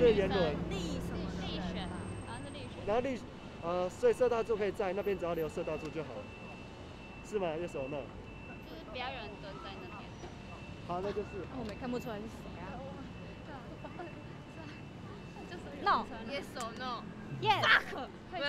就是言轮。 力什么的？ 力选，好像是力选。 然后所以射大柱可以在那边，只要留射大柱就好了，是吗？Yes or no？ 就是不要有人蹲在那边。 好，那就是。 我们看不出来是谁啊。 就是 No yes or no。 Yes。 Fuck。